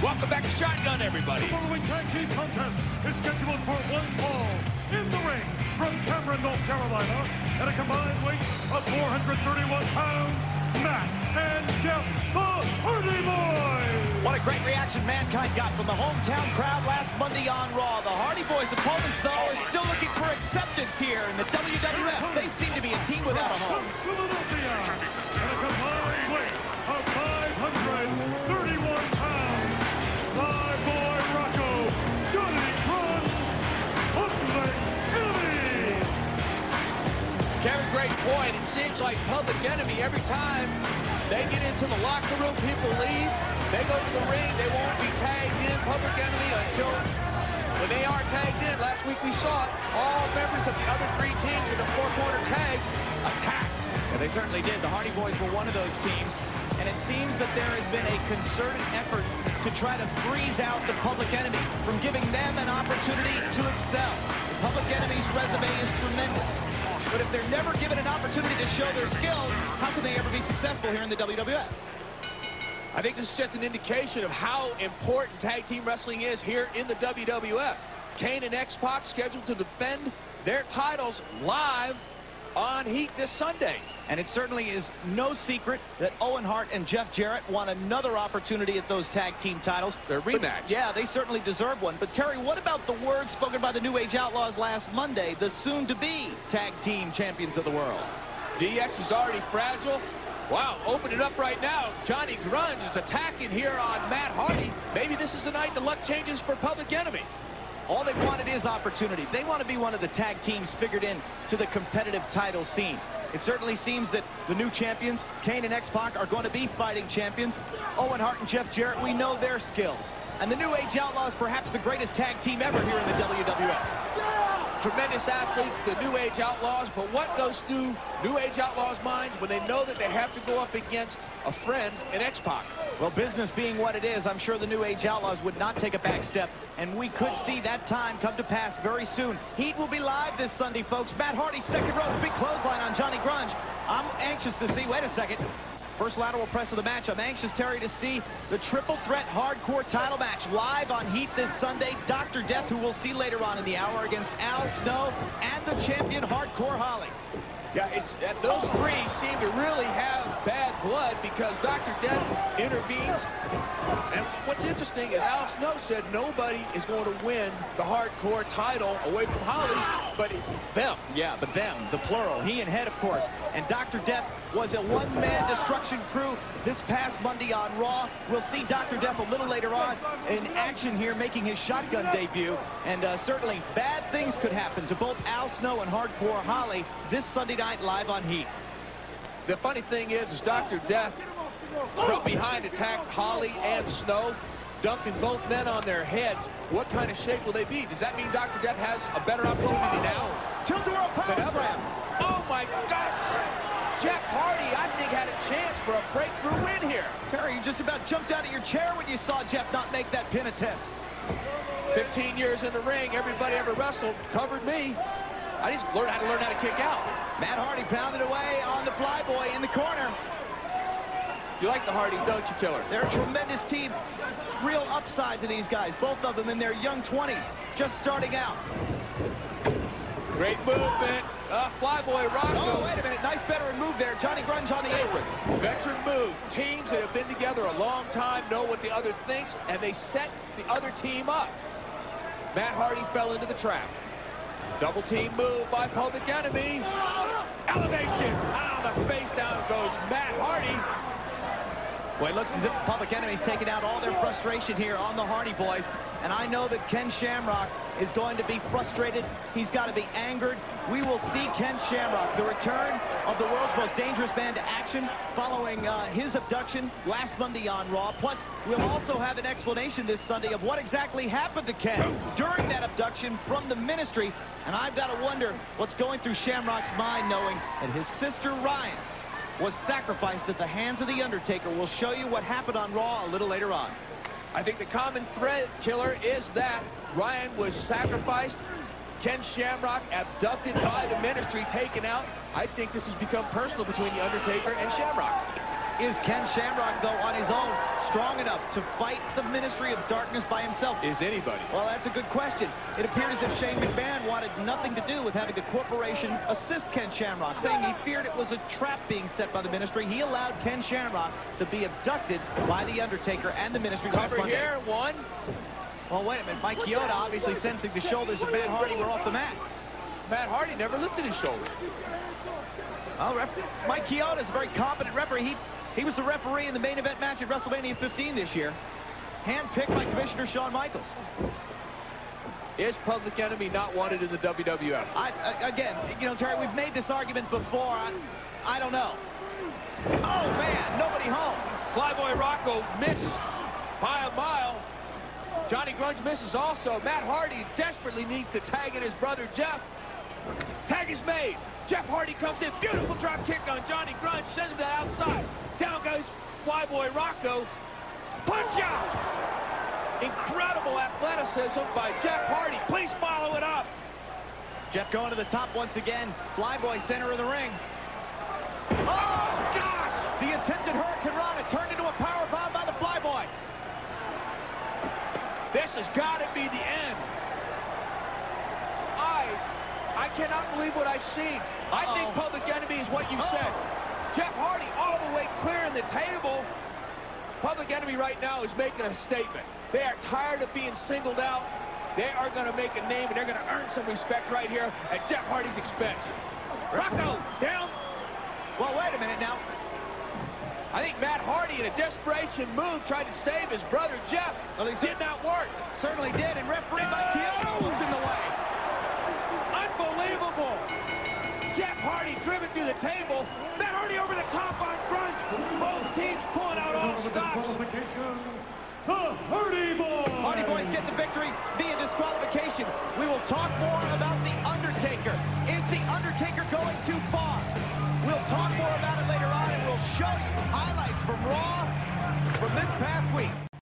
Welcome back to Shotgun, everybody. The following tag team contest is scheduled for one fall. In the ring, from Cameron, North Carolina, at a combined weight of 431 pounds, Matt and Jeff, the Hardy Boyz. What a great reaction Mankind got from the hometown crowd last Monday on Raw. The Hardy Boyz opponents, though, are still looking for acceptance here in the WWF. They seem to be a team without a home. Philadelphia, at a combined weight of 531 pounds, my boy Rocco, Johnny Crunch, Public Enemy. Kevin, great point. It seems like Public Enemy, every time they get into the locker room, people leave. They go to the ring. They won't be tagged in Public Enemy until when they are tagged in. Last week we saw it. All members of the other three teams in the four-corner tag attacked. And they certainly did. The Hardy Boyz were one of those teams. And it seems that there has been a concerted effort to try to freeze out the Public Enemy from giving them an opportunity to excel. The Public Enemy's resume is tremendous. But if they're never given an opportunity to show their skills, how can they ever be successful here in the WWF? I think this is just an indication of how important tag team wrestling is here in the WWF. Kane and X-Pac scheduled to defend their titles live on Heat this Sunday. And it certainly is no secret that Owen Hart and Jeff Jarrett want another opportunity at those tag team titles. Their rematch. Yeah, they certainly deserve one. But, Terry, what about the words spoken by the New Age Outlaws last Monday, the soon-to-be tag team champions of the world? DX is already fragile. Wow, open it up right now. Johnny Grunge is attacking here on Matt Hardy. Maybe this is the night the luck changes for Public Enemy. All they wanted is opportunity. They want to be one of the tag teams figured in to the competitive title scene. It certainly seems that the new champions, Kane and X-Pac, are going to be fighting champions. Owen Hart and Jeff Jarrett, we know their skills. And the New Age Outlaws, perhaps the greatest tag team ever here in the WWF. Tremendous athletes, the New Age Outlaws, but what goes through New Age Outlaws' minds when they know that they have to go up against a friend in X-Pac? Well, business being what it is, I'm sure the New Age Outlaws would not take a back step, and we could see that time come to pass very soon. Heat will be live this Sunday, folks. Matt Hardy, second row, big clothesline on Johnny Grunge. I'm anxious to see, wait a second, first lateral press of the match. I'm anxious, Terry, to see the triple threat hardcore title match live on Heat this Sunday. Dr. Death, who we'll see later on in the hour, against Al Snow and the champion Hardcore Holly. Yeah, those three seem to really have bad blood because Dr. Death intervenes. And what's interesting is Al Snow said nobody is going to win the hardcore title away from Holly, but them. Yeah, but them, the plural. He and Head, of course. And Dr. Death was a one-man destruction crew this past Monday on Raw. We'll see Dr. Death a little later on in action here, making his shotgun debut. And certainly bad things could happen to both Al Snow and Hardcore Holly this Sunday night live on Heat. The funny thing is Dr. Death from behind attacked Holly and Snow, dunking both men on their heads. What kind of shape will they be? Does that mean Dr. Death has a better opportunity now? Tilt-a-whirl power slam. Oh my gosh! Jeff Hardy, I think, had a chance for a breakthrough win here. Terry, you just about jumped out of your chair when you saw Jeff not make that pin attempt. 15 years in the ring, everybody ever wrestled covered me. I just learned how to kick out. Matt Hardy pounded away on the flyboy in the corner. You like the Hardys, don't you, Killer? They're a tremendous team. Real upside to these guys, both of them in their young 20s, just starting out. Great movement. Flyboy Rocco. Oh, wait a minute. Nice veteran move there. Johnny Grunge on the apron. Veteran move. Teams that have been together a long time know what the other thinks, and they set the other team up. Matt Hardy fell into the trap. Double team move by Public Enemy. Elevation. On the face, down goes Matt Hardy. Well, it looks as if Public Enemy's taking out all their frustration here on the Hardy Boyz. And I know that Ken Shamrock is going to be frustrated. He's got to be angered. We will see Ken Shamrock, the return of the world's most dangerous man to action following his abduction last Monday on Raw. Plus, we'll also have an explanation this Sunday of what exactly happened to Ken during that abduction from the ministry. And I've got to wonder what's going through Shamrock's mind knowing that his sister Ryan was sacrificed at the hands of The Undertaker. We'll show you what happened on Raw a little later on. I think the common thread, Killer, is that Ryan was sacrificed, Ken Shamrock abducted by the ministry, taken out. I think this has become personal between The Undertaker and Shamrock. Is Ken Shamrock, though, on his own, strong enough to fight the Ministry of Darkness by himself? Is anybody? Well, that's a good question. It appeared as if Shane McMahon wanted nothing to do with having the corporation assist Ken Shamrock, saying he feared it was a trap being set by the Ministry. He allowed Ken Shamrock to be abducted by The Undertaker and the Ministry. Cover here, one. Well, wait a minute. Mike Chioda obviously sensing the shoulders of Matt Hardy were off the mat. Matt Hardy never lifted his shoulder. Oh, Mike Chioda is a very competent referee. He was the referee in the main event match at WrestleMania 15 this year. Handpicked by Commissioner Shawn Michaels. Is Public Enemy not wanted in the WWF? Again, you know, Terry, we've made this argument before. I don't know. Oh, man, nobody home. Flyboy Rocco misses by a mile. Johnny Grunge misses also. Matt Hardy desperately needs to tag in his brother Jeff. Tag is made. Jeff Hardy comes in. Beautiful drop kick on Johnny Grunge. Sends him to the outside. Down goes Flyboy Rocco. Punch out. Incredible athleticism by Jeff Hardy. Please follow it up. Jeff going to the top once again. Flyboy center of the ring. Oh, gosh! The attempted Hurricane Rana turned into a powerbomb by the Flyboy. This has got to be the end. I cannot believe what I've seen. I think Public Enemy is what you said. Jeff Hardy all the way clearing the table. Public Enemy right now is making a statement. They are tired of being singled out. They are going to make a name, and they're going to earn some respect right here at Jeff Hardy's expense. Rocco down. Well, wait a minute now. I think Matt Hardy, in a desperation move, tried to save his brother Jeff. Well, he did not work. Certainly did, and referee Mike Chioda was in the way. Unbelievable. Jeff Hardy driven through the table. Matt Hardy over the top on Grunge. Both teams pulling out all stops. The Hardy Boys. Hardy Boys get the victory via disqualification. We will talk more about The Undertaker. Is The Undertaker going too far? We'll talk more about it later on, and we'll show you highlights from Raw from this past week.